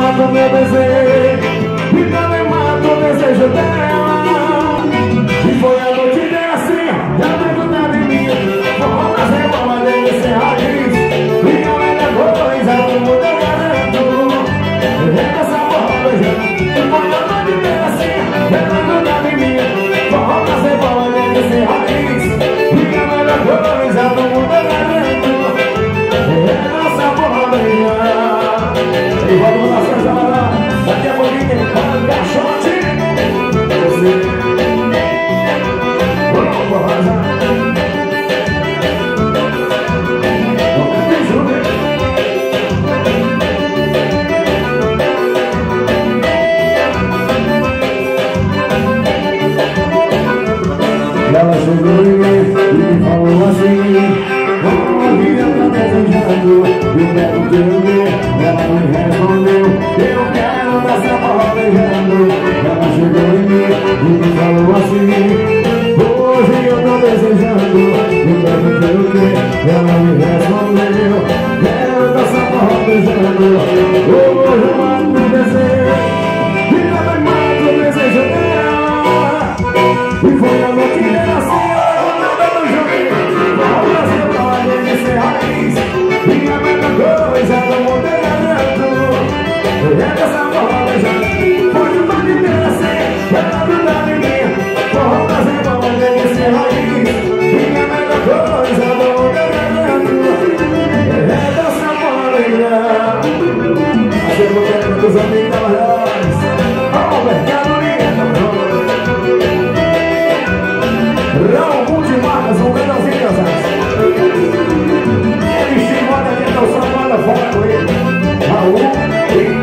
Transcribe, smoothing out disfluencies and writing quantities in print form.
mata o meu desejo, e também mata o desejo dela. E foi a noite dela assim, já perguntava em mim. Vamos fazer uma dele sem raiz, fica melhor coisa do mundo eu garanto. Essa porra beijando. E foi a noite dela assim, já perguntava em mim. Vamos fazer uma dele sem raiz, fica melhor coisa do mundo eu garanto. Essa porra beijando. E vamos lá, Sérgio Amará. Daqui a pouquinho tem caixote. Ela chegou em mim e me falou assim: uma vida tá desejando, eu quero te ver. Ela me respondeu: eu quero essa porra beijando. Ela chegou em mim e me falou assim: hoje eu tô desejando, eu quero te ver. Ela me respondeu: quero essa porra beijando. Hoje eu mato o desejo, e também mato o desejo dela. E foi a noite dela assim, eu nada no joguinho. Vamos fazer pra dele ser raiz, minha melhor coisa do mundo é garanto. É dessa porra beijando. Foi a noite dela assim, ela grudada em mim. Vamos fazer pra dele ser raiz, minha melhor coisa do mundo é garanto. É dessa porra beijando. Achei o tempo dos amigos da Barreiras. Ao mercado Raul Multimarcas, um pedalzinho casais. Ele chegou aqui, então só manda fora com ele. Raul